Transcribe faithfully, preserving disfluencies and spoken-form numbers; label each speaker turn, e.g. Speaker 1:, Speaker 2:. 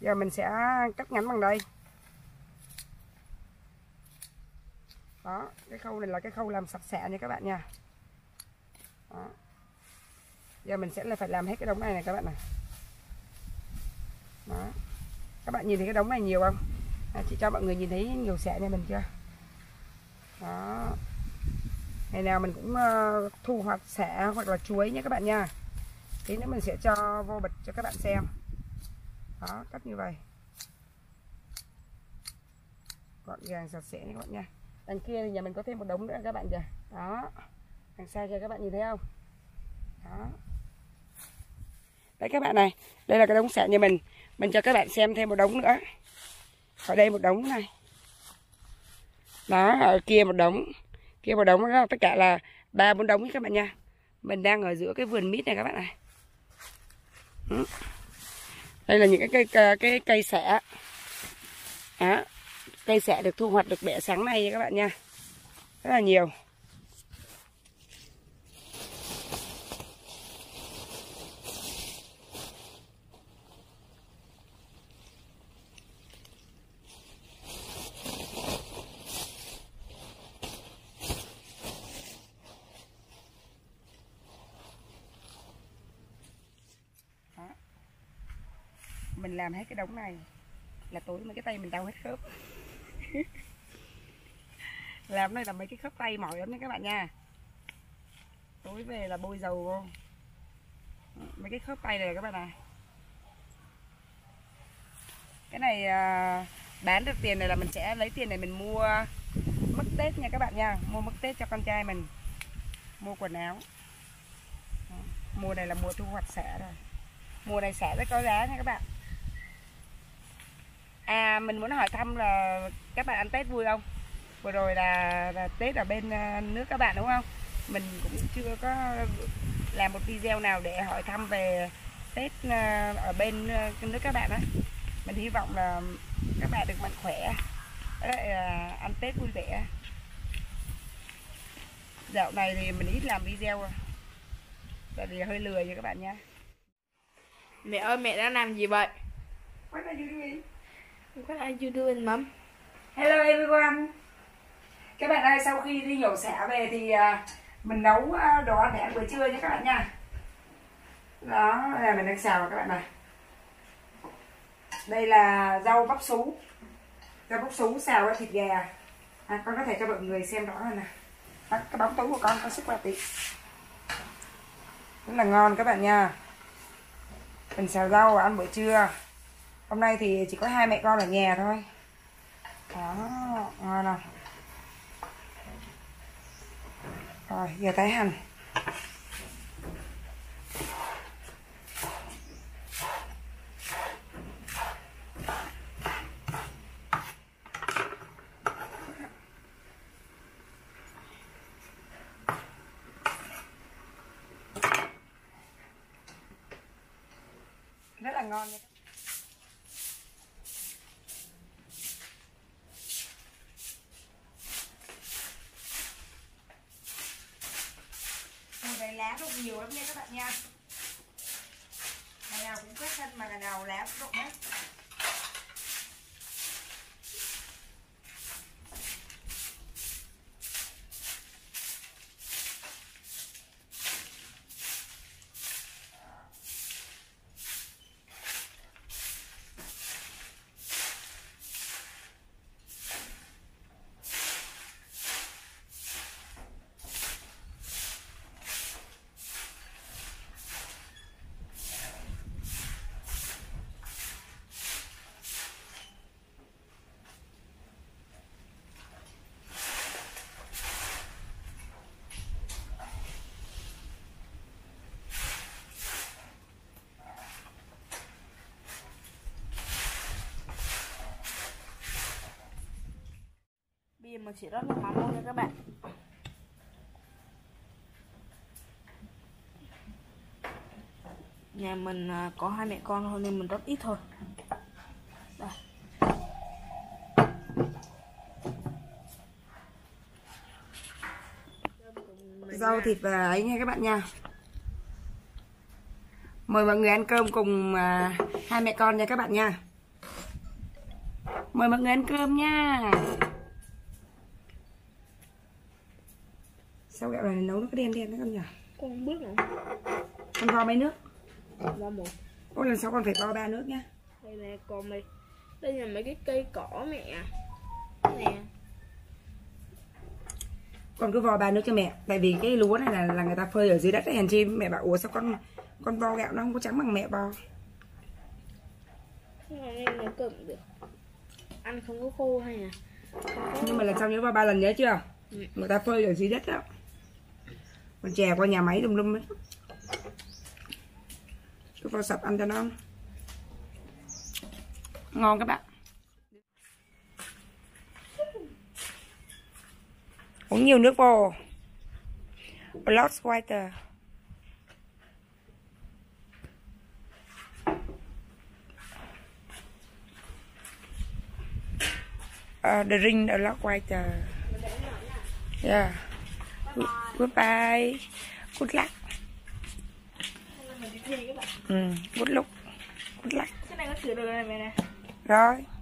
Speaker 1: Giờ mình sẽ cắt ngắn bằng đây. Đó, cái khâu này là cái khâu làm sạch sẽ nha các bạn nha. Đó. Giờ mình sẽ là phải làm hết cái đống này này các bạn này. Đó. Các bạn nhìn thấy cái đống này nhiều không? À, chị cho mọi người nhìn thấy nhiều xẻ nhà mình chưa? Đó. Ngày nào mình cũng uh, thu hoạch xẻ hoặc là chuối nha các bạn nha. Tí nữa mình sẽ cho vô bịch cho các bạn xem. Đó, cắt như vậy. Gọn gàng sạch sẽ nha các bạn nha. Đằng kia thì nhà mình có thêm một đống nữa các bạn kìa. Đó. Đằng xa kia các bạn nhìn thấy không? Đó. Đấy các bạn này, đây là cái đống xẻ nhà mình. Mình cho các bạn xem thêm một đống nữa. Ở đây một đống này. Đó, ở kia một đống. Kia một đống đó, tất cả là ba bốn đống các bạn nha. Mình đang ở giữa cái vườn mít này các bạn này. Đây là những cái cây cái, cái cây xẻ. Đó. Cây xẻ được thu hoạch được bẻ sáng nay nha các bạn nha. Rất là nhiều. Đó. Mình làm hết cái đống này là tối mấy cái tay mình đau hết khớp. Làm đây là mấy cái khớp tay mỏi lắm nha các bạn nha. Tối về là bôi dầu vô. Mấy cái khớp tay này các bạn này. Cái này à, bán được tiền này là mình sẽ lấy tiền này mình mua mứt Tết nha các bạn nha. Mua mứt Tết cho con trai mình. Mua quần áo. Đó. Mùa này là mùa thu hoạch xẻ rồi. Mùa này xẻ rất có giá nha các bạn. À mình muốn hỏi thăm là các bạn ăn Tết vui không? Vừa rồi là, là Tết ở bên nước các bạn đúng không? Mình cũng chưa có làm một video nào để hỏi thăm về Tết ở bên nước các bạn á. Mình hy vọng là các bạn được mạnh khỏe, ăn Tết vui vẻ. Dạo này thì mình ít làm video, tại vì hơi lười nha các bạn nha.
Speaker 2: Mẹ ơi, mẹ đang làm gì vậy?
Speaker 1: What are you doing?
Speaker 2: What are you doing, mom?
Speaker 1: Hello everyone. Các bạn ơi, sau khi đi nhổ xẻ về thì mình nấu đồ ăn để ăn buổi trưa nha các bạn nha. Đó là mình đang xào các bạn này. Đây là rau bắp sú. Rau bắp sú xào với thịt gà. À, con có thể cho mọi người xem rõ hơn nè. Đó, cái bóng túi của con có sức qua tí. Rất là ngon các bạn nha. Mình xào rau ăn buổi trưa. Hôm nay thì chỉ có hai mẹ con ở nhà thôi. Đó, ngon không? Rồi, giờ tái hành. Rất là ngon nha. Mùa này lá rụng nhiều lắm nha các bạn nha. Ngày nào cũng quét thân mà ngày nào lá cũng rụng hết.
Speaker 2: Mà chỉ rất là mắm thôi nha các bạn. Nhà mình có hai mẹ con thôi nên mình rất ít thôi. Đây.
Speaker 1: Rau thịt và ấy nha các bạn nha. Mời mọi người ăn cơm cùng à, hai mẹ con nha các bạn nha. Mời mọi người ăn cơm nha. Sao gạo này nấu nó có đen đen đấy con nhỉ?
Speaker 2: Con không biết nữa.
Speaker 1: Con vo mấy nước?
Speaker 2: Vo một.
Speaker 1: Ôi lần sau con phải vo ba nước nhá.
Speaker 2: Đây nè con đây. Đây là mấy cái cây cỏ mẹ. Nè.
Speaker 1: Con cứ vo ba nước cho mẹ. Tại vì cái lúa này là, là người ta phơi ở dưới đất ấy, hèn chi mẹ bảo ủa sao con con vo gạo nó không có trắng bằng mẹ vo.
Speaker 2: Nhưng mà nên nấu cơm được. Ăn không có khô hay nè.
Speaker 1: Nhưng mà lần sau nhớ vo ba lần nhớ chưa?
Speaker 2: Ừ.
Speaker 1: Người ta phơi ở dưới đất đó. Con chè qua nhà máy lum lum ấy. Cứ vo sập ăn cho nó ngon các bạn. Uống nhiều nước vô. Blood water. Uh, drink a lot water. Yeah. Goodbye. Good luck. Ừ, good luck. Good luck.
Speaker 2: Cái này có sửa được này mẹ nè.
Speaker 1: Rồi.